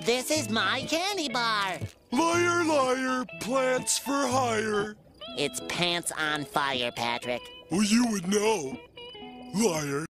This is my candy bar. Liar, liar, plants for hire. It's pants on fire, Patrick. Well, you would know. Liar.